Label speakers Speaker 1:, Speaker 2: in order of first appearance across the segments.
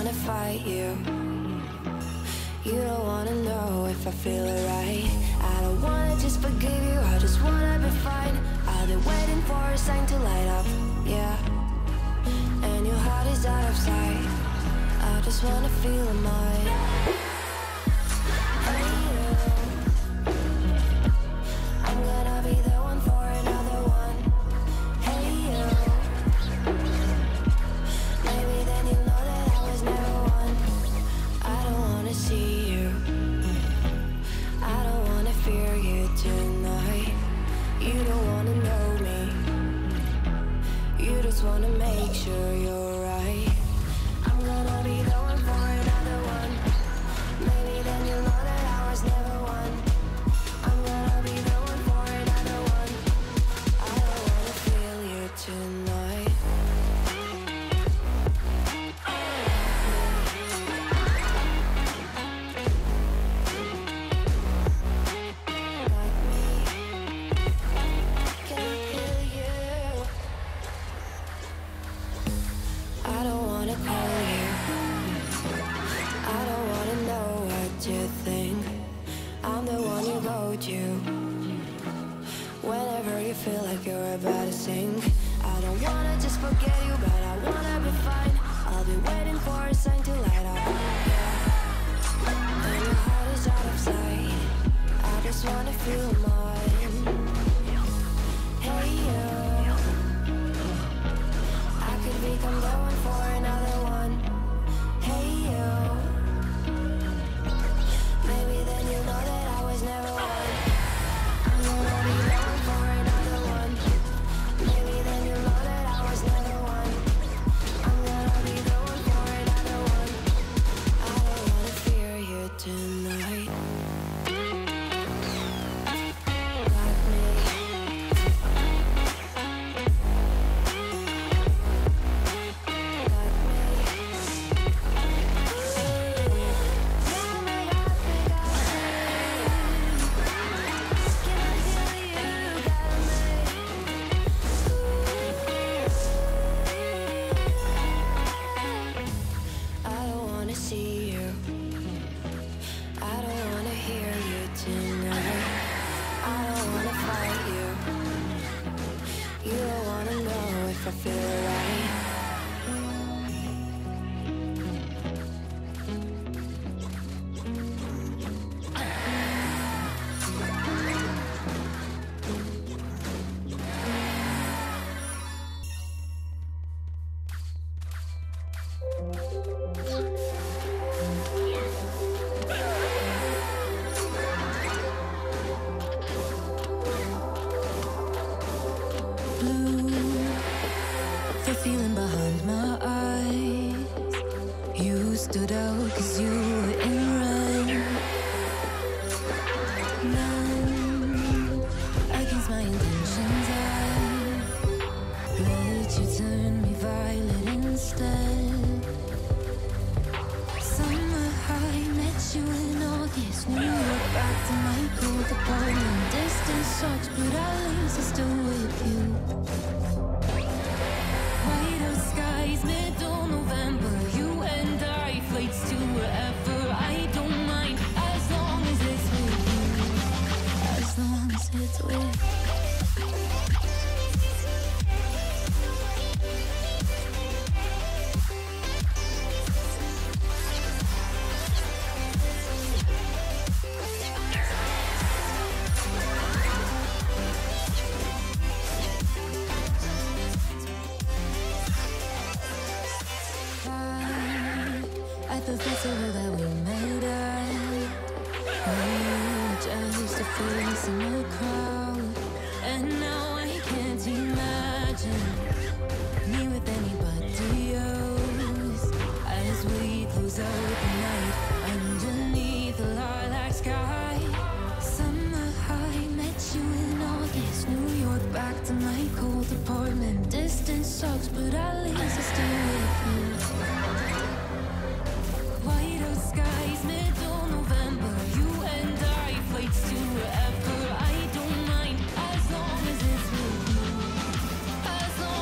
Speaker 1: wanna fight you. You don't wanna know if I feel it right. I don't wanna just forgive you, I just wanna be fine. I've been waiting for a sign to light up, yeah. And your heart is out of sight. I just wanna feel mine. Hey you, I'm gonna be the one for another one. Hey you, maybe then you'll know that I was never one. I don't wanna see you, I don't wanna fear you tonight. You don't wanna know me, you just wanna make sure you're right. I'm gonna be the one for another one. Maybe then you'll know that I was never one. I'm gonna be the one for another one. I don't wanna feel you tonight. I don't wanna call you, I don't wanna know what you think. I'm the one you go to whenever you feel like you're about to sink. I don't wanna just forget you, but I wanna be fine. I'll be waiting for a sign to light up, yeah. And your heart is out of sight. I just wanna feel mine. Hey you, I could become the one for another one. Hey you, maybe then you'll know that I was never one. I'm gonna be the one for another one. Maybe then you'll know that I was never one. I'm gonna be the one for another one. I don't wanna fear you tonight. Got me. I don't wanna see you, I don't wanna hear you tonight. I don't wanna fight you, you don't wanna know if I feel right.
Speaker 2: The feeling behind my eyes. You stood out 'cause you were in rain. None against my intentions. I let you turn me violet instead. Summer high, met you in August. New York, back to my cold apartment. Distance sucks, but at least I'm still with you. White skies, middle November. You and I, flights to wherever. I don't mind, as long as it's with you. As long as it's with you. At the festival that we made at, we were just a face in the crowd. And now I can't imagine me with anybody else. As we close out the night underneath the lilac sky. Summer high, met you in August. New York, back to my cold apartment. Distance sucks, but at least I'm still with you. White out skies, middle November. You and I, flights to wherever. I don't mind, as long as it's with you. As long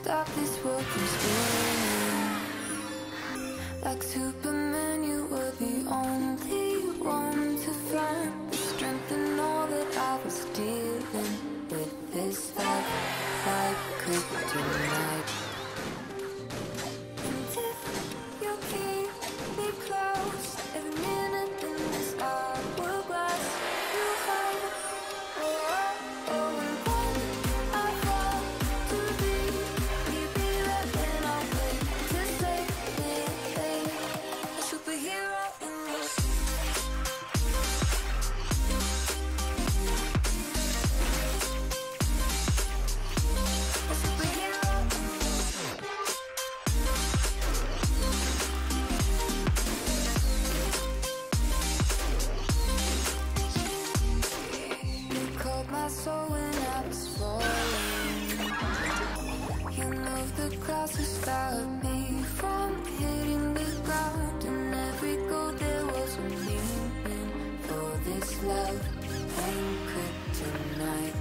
Speaker 1: stop this world from spinning. Like Superman, you were the only one to find the strength in all that I was dealing with. This life like kryptonite. And if you keep me close, every minute in this hourglass, you have soul when I was falling. You moved the clouds to stop me from hitting the ground. And every goal there was a meaning. For this love ain't kryptonite.